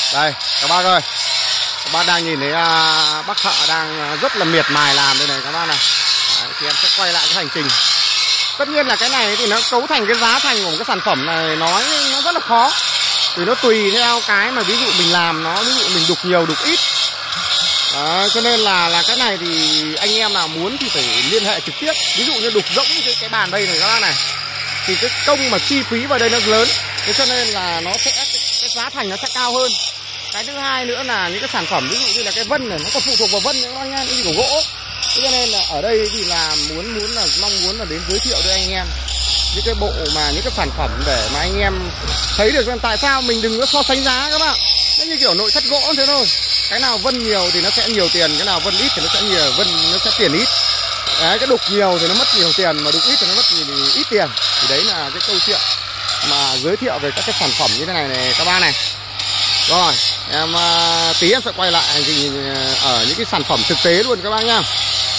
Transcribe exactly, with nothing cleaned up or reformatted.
Đây các bác ơi, các bác đang nhìn thấy uh, bác thợ đang rất là miệt mài làm đây này các bác này. Đấy, thì em sẽ quay lại cái hành trình. Tất nhiên là cái này thì nó cấu thành cái giá thành của một cái sản phẩm này nói nó rất là khó. Vì nó tùy theo cái mà ví dụ mình làm nó, ví dụ mình đục nhiều đục ít. Đó, cho nên là là cái này thì anh em nào muốn thì phải liên hệ trực tiếp. Ví dụ như đục rỗng cái, cái bàn đây này các bác này, thì cái công mà chi phí vào đây nó lớn. Thế cho nên là nó sẽ cái, cái giá thành nó sẽ cao hơn. Cái thứ hai nữa là những cái sản phẩm ví dụ như là cái vân này nó còn phụ thuộc vào vân nữa các anh em, cái gì của gỗ. Thế cho nên là ở đây thì là muốn muốn là mong muốn là đến giới thiệu với anh em những cái bộ mà những cái sản phẩm để mà anh em thấy được xem tại sao mình đừng có so sánh giá các bạn. Nó như kiểu nội thất gỗ thế thôi. Cái nào vân nhiều thì nó sẽ nhiều tiền, cái nào vân ít thì nó sẽ nhiều, vân nó sẽ tiền ít. Đấy, cái đục nhiều thì nó mất nhiều tiền, mà đục ít thì nó mất thì ít tiền. Thì đấy là cái câu chuyện mà giới thiệu về các cái sản phẩm như thế này này các bác này. Rồi, em uh, tí em sẽ quay lại hành trình ở những cái sản phẩm thực tế luôn các bác nhá.